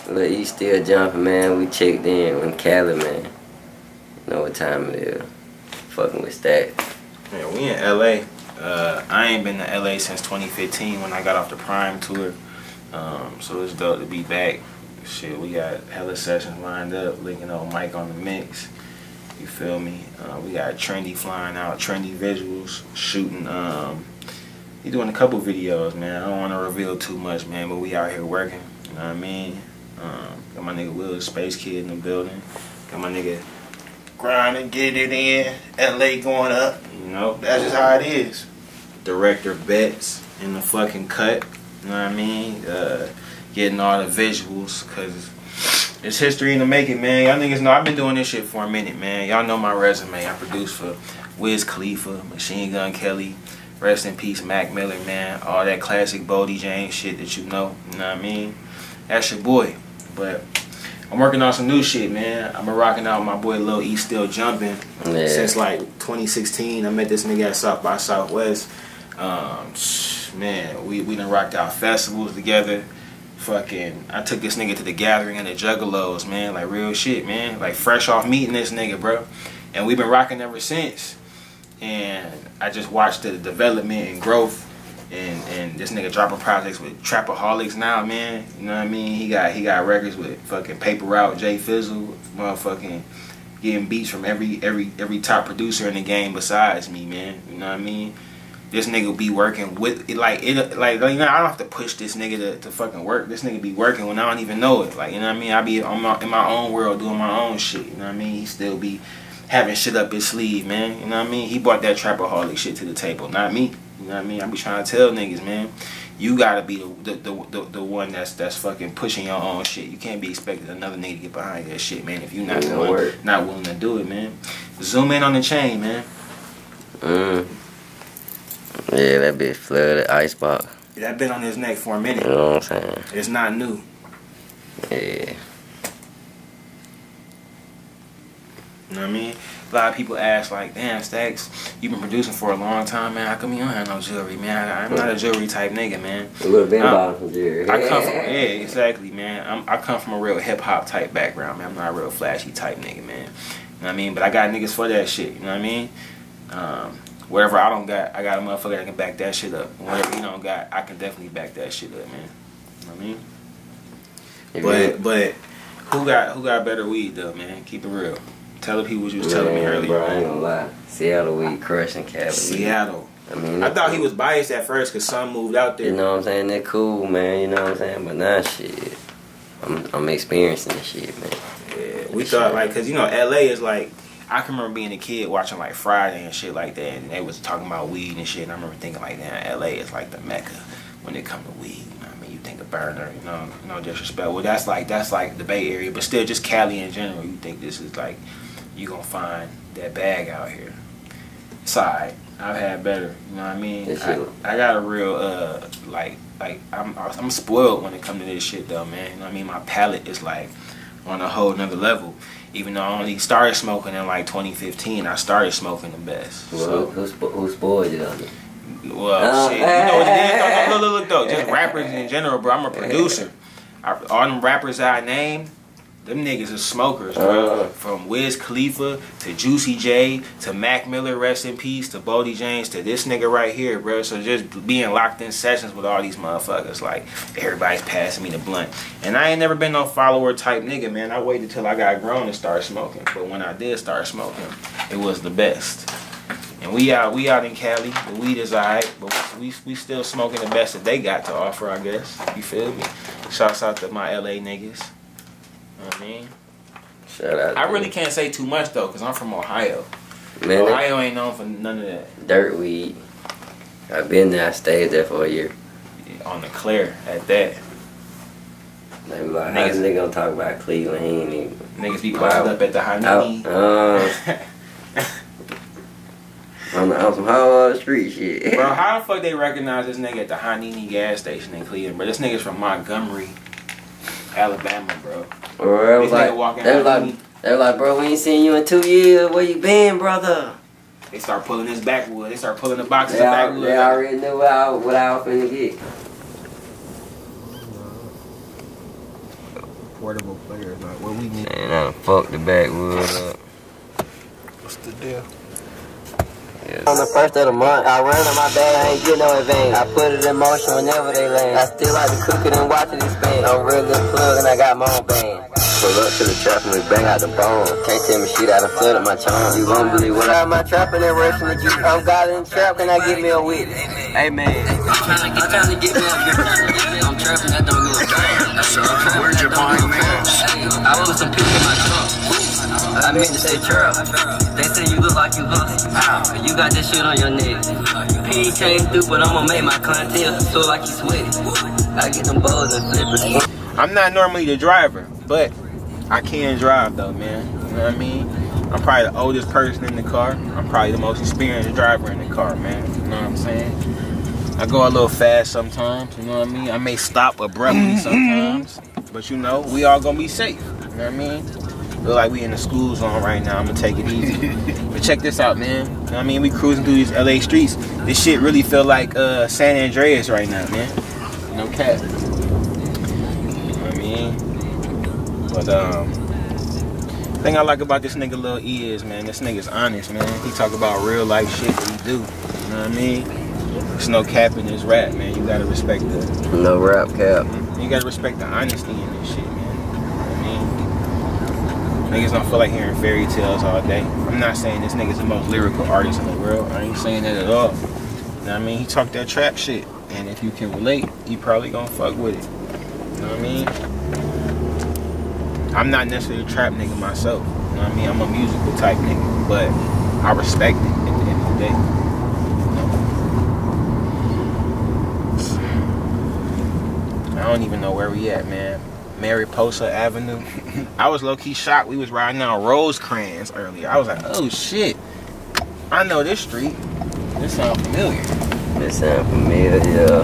Look, you still jumping, man. We checked in in Cali, man. You know what time it is. Fucking with Stack. Man, we in LA. I ain't been to LA since 2015 when I got off the Prime tour. So it's dope to be back. Shit, we got hella sessions lined up, linking up Mike on the mix. You feel me? We got Trendy flying out, Trendy visuals, shooting. He doing a couple videos, man. I don't want to reveal too much, man, but we out here working. You know what I mean? Got my nigga Will, Space Kid in the building. Got my nigga grinding, getting it in. LA going up. You know, that's just how it is. Director Betts in the fucking cut. You know what I mean? Getting all the visuals, cause it's history in the making, man. Y'all niggas know I've been doing this shit for a minute, man. Y'all know my resume. I produced for Wiz Khalifa, Machine Gun Kelly, rest in peace Mac Miller, man. All that classic Bodie James shit that you know what I mean? That's your boy. But I'm working on some new shit, man. I've been rocking out with my boy Lil E Still Jumping since like 2016. I met this nigga at South by Southwest. Man, we done rocked out festivals together. Fucking, I took this nigga to the Gathering and the Juggalos, man. Like real shit, man. Like fresh off meeting this nigga, bro. And we've been rocking ever since. And I just watched the development and growth. And this nigga dropping projects with Trapaholics now, man. You know what I mean? He got records with fucking Paper Route, Jay Fizzle, motherfucking getting beats from every top producer in the game besides me, man. You know what I mean? This nigga be working with you know, I don't have to push this nigga to fucking work. This nigga be working when I don't even know it. Like, you know what I mean? I be in my own world doing my own shit. You know what I mean? He still be having shit up his sleeve, man. You know what I mean? He brought that Trapaholic shit to the table, not me. You know what I mean? I be trying to tell niggas, man, you gotta be the one that's fucking pushing your own shit. You can't be expecting another nigga to get behind that shit, man, if you not willing to do it, man. Zoom in on the chain, man. Yeah, that bitch flooded, icebox. That been on his neck for a minute. You know what I'm saying? It's not new. Yeah. You know what I mean? A lot of people ask, like, damn, Stacks, you been producing for a long time, man. How come you don't have no jewelry, man? I'm not a jewelry type nigga, man. You would have been buying some jewelry. I come from, yeah, exactly, man. I come from a real hip-hop type background, man. I'm not a real flashy type nigga, man. You know what I mean? But I got niggas for that shit, you know what I mean? Whatever I don't got, I got a motherfucker that can back that shit up. And whatever you don't got, I can definitely back that shit up, man. You know what I mean? But who got better weed though, man? Keep it real. Tell the people what you was telling me earlier. Bro, I ain't gonna lie. Seattle weed crushing Cali. Seattle. I mean, I thought he was biased at first because Son moved out there. You know what I'm saying? That cool, man. You know what I'm saying? But nah, shit. I'm experiencing this shit, man. Yeah, we thought like, cause you know LA is like. I can remember being a kid watching like Friday and shit like that, and they was talking about weed and shit. And I remember thinking like, damn, LA is like the mecca when it comes to weed. You know what I mean? You think of Burner, you know, no disrespect. Well, that's like the Bay Area, but still just Cali in general. You think this is like you gonna find that bag out here? It's alright. I've had better. You know what I mean? I got a real like I'm spoiled when it comes to this shit though, man. You know what I mean? My palate is like on a whole nother level. Even though I only started smoking in like 2015, I started smoking the best. Well, so. who spoiled you on it? Well, shit. You know what it is? Look, though. Just rappers in general, bro. I'm a producer. All them rappers I named, them niggas are smokers, bro. From Wiz Khalifa to Juicy J to Mac Miller, rest in peace, to Bodie James to this nigga right here, bro. So just being locked in sessions with all these motherfuckers, like everybody's passing me the blunt. And I ain't never been no follower type nigga, man. I waited till I got grown and started smoking. But when I did start smoking, it was the best. And we out in Cali. The weed is alright, but we still smoking the best that they got to offer, I guess. You feel me? Shouts out to my LA niggas. You know what I mean? Shout out. I really can't say too much though, cause I'm from Ohio. Man, Ohio ain't known for none of that. Dirt weed. I've been there. I stayed there for a year. On the clear at that. They be like, how this nigga gonna talk about Cleveland? He ain't even. Niggas be posted up at the Hanini. On some hard street shit. Bro, how the fuck they recognize this nigga at the Hanini gas station in Cleveland? Bro, this nigga's from Montgomery, Alabama, bro. Or they was like, bro, we ain't seen you in 2 years. Where you been, brother? They start pulling his backwood. They start pulling the boxes of backwood. They already knew what I was finna get. portable players. Like what we need. And I fucked the backwood up. What's the deal? On the first of the month, I run on my bag, I ain't get no advance. I put it in motion whenever they land. I still like to cook it and watch it expand. I'm a real good plug and I got my own band. Pull up to the trap and we bang out the bone. Can't tell me shit, I done flooded my charm. You won't believe what I got my trap and that rushing the Jeep. I'm God in the trap, can I give me a witness? Hey man, I'm trying to get me a girl. I'm trapping, that don't give a fuck. Where'd you find this? I want some people in my trunk. I meant to say trap. They say you look like you hustle. You got this shit on your neck. He came through, but I'ma make my clientele feel like you sweaty. I get them balls and flippers. I'm not normally the driver, but I can drive though, man. You know what I mean? I'm probably the oldest person in the car. I'm probably the most experienced driver in the car, man. You know what I'm saying? I go a little fast sometimes, you know what I mean? I may stop abruptly sometimes, but you know, we all gonna be safe. You know what I mean? Look like we in the school zone right now. I'm gonna take it easy. But check this out, man. You know what I mean? We cruising through these LA streets. This shit really feel like San Andreas right now, man. No cap. You know what I mean? But the thing I like about this nigga Lil E is, man, this nigga's honest, man. He talk about real life shit that he do. You know what I mean? There's no cap in this rap, man. You gotta respect the no rap cap. You gotta respect the honesty in this shit, man. Niggas don't feel like hearing fairy tales all day. I'm not saying this nigga's the most lyrical artist in the world. I ain't saying that at all. You know what I mean? He talk that trap shit. And if you can relate, you probably gonna fuck with it. You know what I mean? I'm not necessarily a trap nigga myself. You know what I mean? I'm a musical type nigga. But I respect it at the end of the day. You know? I don't even know where we at, man. Mariposa Avenue. I was low-key shocked. We was riding down Rosecrans earlier. I was like, oh shit, I know this street. This sound familiar. This sound familiar, yeah.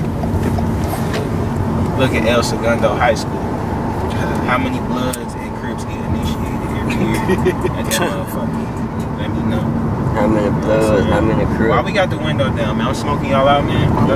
Look at El Segundo High School. How many Bloods and Crips get initiated every year at that motherfucker? Let me know. How many Bloods, how many Crips? Why we got the window down, man? I'm smoking y'all out, man. Look,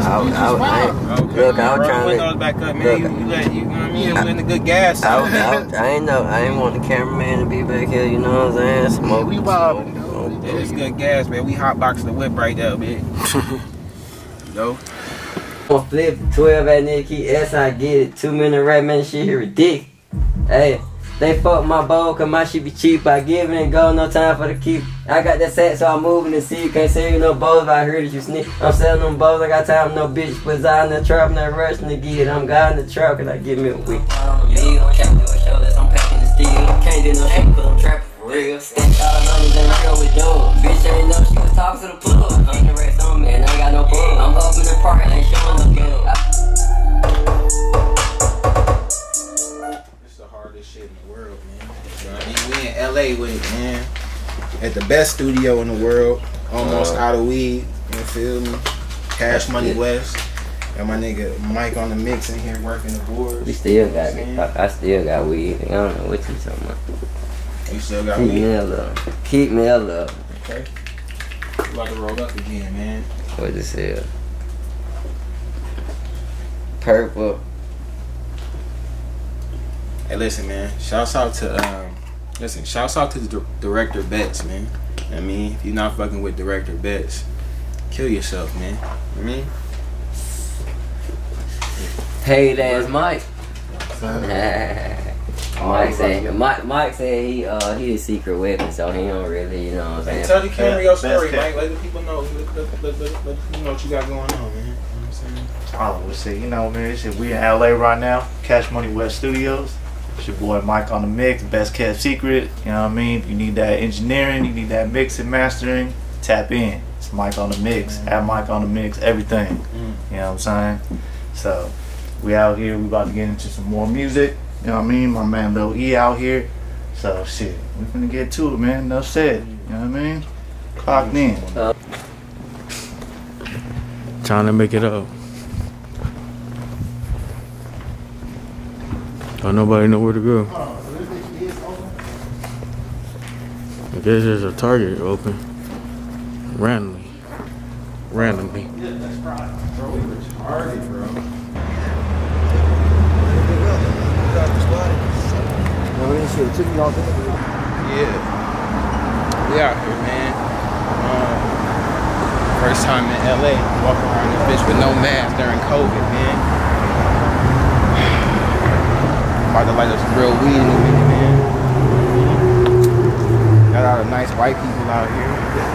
I was trying to windows back up, man. You know what I mean? We're in a good gas. I ain't want the cameraman to be back here, you know what I'm saying? Smoke. We vibing. It's good gas, man. We hotbox the whip right there, man. No. I'm gonna flip 12 at Nicky S, I get it. 2 minute rap, man, shit here ridiculous. Hey. They fuck my bowl, cause my shit be cheap. I give it and go, no time for the keep. I got that set, so I'm moving to see. You can't sell you no bowls if I heard that you sneak. I'm selling them bowls, I got time, no bitch. But I in the trap, I'm not rushing to get it. I'm God in the trap, cause I give me a week. Can't do a show unless I'm packing the steel. Can't do no shit, cause I'm trapping for real. Stack all the hundreds and real with dough. Bitch ain't know she was talking to the plug. I'm the rest on me, and I ain't got no bug. I'm up in the park, and ain't showing no gun. Shit in the world, man. You know what I mean? We in LA with it, man. At the best studio in the world. Almost out of weed. You feel me? Cash Money West. Got my nigga Mike on the mix in here working the boards. We still got me. I still got weed. I don't know what you talking about. You still got weed? Keep me a little. Keep me a little. Okay. We about to roll up again, man. What this is? Purple. Hey, listen, man. Shouts out to the director Betts, man. I mean, if you're not fucking with director Betts, kill yourself, man. You know what I mean? Hey, that's Mike. Mike said he a secret weapon, so he don't really, you know what I'm saying. Hey, tell the camera your story, Mike. Let the people know. Let you know what you got going on, man. You know what I'm saying? I would say, you know, man, shit, we in LA right now, Cash Money West Studios. It's your boy Mike on the mix, best kept secret. You know what I mean? If you need that engineering, you need that mix and mastering, tap in. It's Mike on the mix, have Mike on the mix, everything. You know what I'm saying? So we out here, we about to get into some more music. You know what I mean? My man Lil E out here. So shit, we finna get to it, man. Enough said. You know what I mean? Clocked in. Trying to make it up. Don't nobody know where to go. I guess there's a Target open. Randomly. Yeah, that's right. Bro, we retarded, bro. Yeah. We out here, man. First time in LA, walking around this bitch with no mask during COVID, man. About to light up some real weed in a minute, man. Got all the nice white people out here.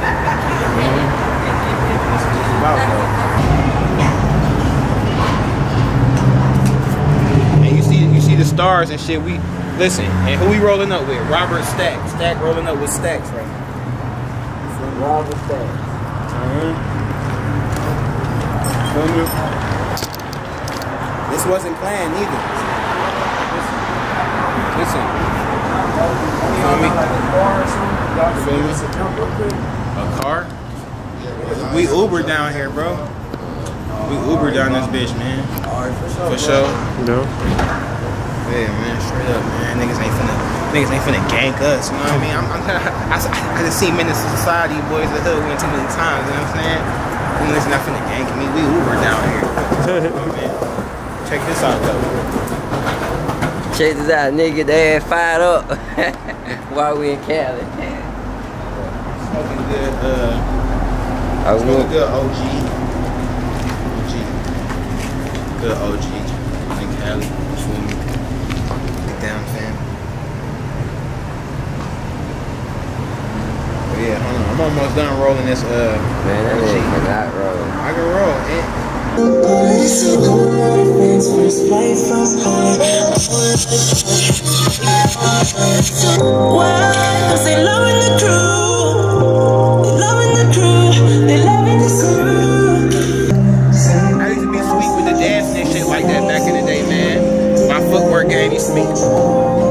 That's what it's about, though. And you see the stars and shit. We listen, and who we rolling up with? Robert Stack. Stack rolling up with Stacks right now. Robert Stack. This wasn't planned either. Listen. A car? We Uber down here, bro. We Uber down this bitch, man. For sure. No. Yeah, man, straight up, man. Niggas ain't finna gank us, you know what I mean? I just seen Menace to Society, boys of the hood win too many times, you know what I'm saying? Niggas not finna gank me. We Uber down here. Oh, man. Check this out, though. Check this out, nigga. They had fired up while we in Cali. Smoking good, smoking good OG. Good OG. In Cali. Feel me? Get down, fam. But yeah, hold on. I'm almost done rolling this, Man, that nigga cannot roll. I can roll, man. Why? 'Cause they loving the crew. They loving the crew. They loving the crew. I used to be sweet with the dancing and shit like that back in the day, man. My footwork game used to be